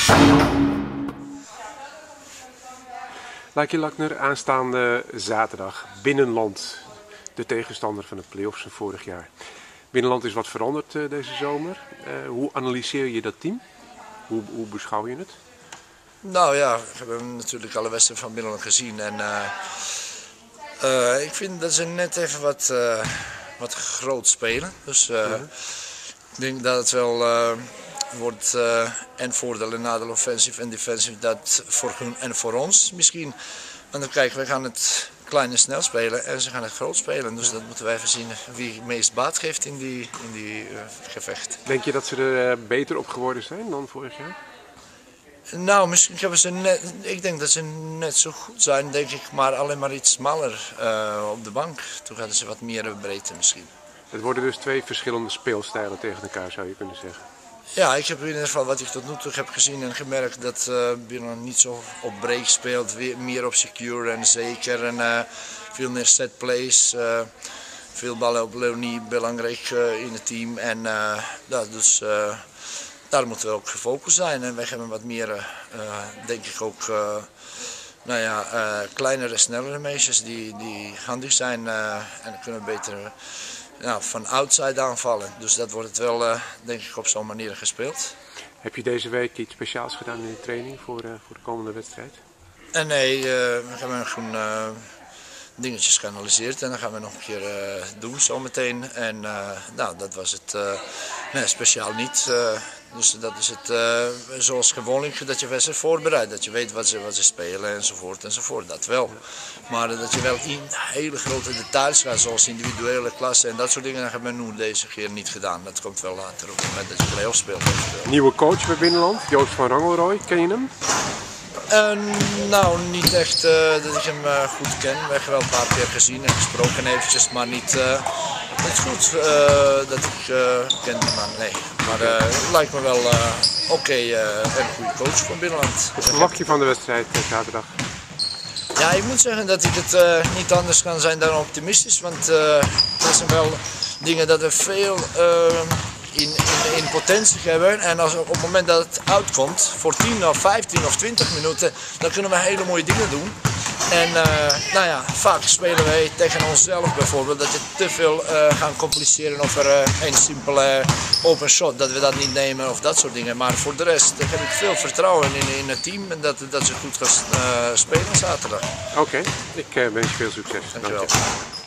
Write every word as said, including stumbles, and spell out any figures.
Luikje Lakner, aanstaande zaterdag. Binnenland, de tegenstander van de play-offs van vorig jaar. Binnenland is wat veranderd uh, deze zomer. Uh, hoe analyseer je dat team? Hoe, hoe beschouw je het? Nou ja, we hebben natuurlijk alle wedstrijden van Binnenland gezien. En, uh, uh, ik vind dat ze net even wat, uh, wat groot spelen. Dus uh, ja. Ik denk dat het wel uh, wordt uh, en voordeel en nadeel offensief en defensief. Dat voor hun en voor ons misschien. Want dan kijken we gaan het klein en snel spelen en ze gaan het groot spelen. Dus dat moeten wij even zien wie het meest baat geeft in die, in die uh, gevecht. Denk je dat ze er uh, beter op geworden zijn dan vorig jaar? Nou, misschien hebben ze net, ik denk dat ze net zo goed zijn, denk ik, maar alleen maar iets smaller uh, op de bank. Toen hadden ze wat meer breedte misschien. Het worden dus twee verschillende speelstijlen tegen elkaar, zou je kunnen zeggen. Ja, ik heb in ieder geval wat ik tot nu toe heb gezien en gemerkt dat uh, Binnenland niet zo op break speelt, weer meer op secure en zeker en uh, veel meer set plays. Uh, veel ballen op Leonie, belangrijk uh, in het team en uh, ja, dus uh, daar moeten we ook gefocust zijn en wij hebben wat meer, uh, denk ik ook, uh, nou ja, uh, kleinere, snellere meisjes die, die handig zijn uh, en kunnen beter uh, nou, van outside aanvallen. Dus dat wordt het wel, uh, denk ik, op zo'n manier gespeeld. Heb je deze week iets speciaals gedaan in de training voor, uh, voor de komende wedstrijd? En nee, uh, we hebben gewoon uh, dingetjes geanalyseerd en dan gaan we nog een keer uh, doen zometeen. En uh, nou, dat was het uh, nee, speciaal niet. Uh, dus dat is het uh, zoals gewoonlijk dat je wedstrijd voorbereidt. Dat je weet wat ze, wat ze spelen enzovoort enzovoort. Dat wel. Maar dat je wel in hele grote details gaat, zoals individuele klassen en dat soort dingen, dat hebben we nu deze keer niet gedaan. Dat komt wel later op het moment dat je play-off speelt. Nieuwe coach bij Binnenland, Joost van Rangelrooy, ken je hem? Uh, nou, niet echt uh, dat ik hem uh, goed ken. We hebben wel een paar keer gezien en gesproken eventjes, maar niet, uh, niet goed uh, dat ik uh, ken die man, nee. Maar uh, het lijkt me wel uh, oké okay, uh, en een goede coach van Binnenland. Wat verwacht je van de wedstrijd uh, zaterdag? Ja, ik moet zeggen dat ik het uh, niet anders kan zijn dan optimistisch, want uh, er zijn wel dingen dat er veel uh, in, in, in potentie hebben en als, op het moment dat het uitkomt, voor tien of vijftien of twintig minuten, dan kunnen we hele mooie dingen doen. En uh, nou ja, vaak spelen wij tegen onszelf bijvoorbeeld dat je te veel uh, gaan compliceren over uh, een simpele open shot, dat we dat niet nemen of dat soort dingen. Maar voor de rest uh, heb ik veel vertrouwen in, in het team en dat, dat ze goed gaan uh, spelen zaterdag. Oké, okay. ik uh, wens je veel succes. Dankjewel. Dank je.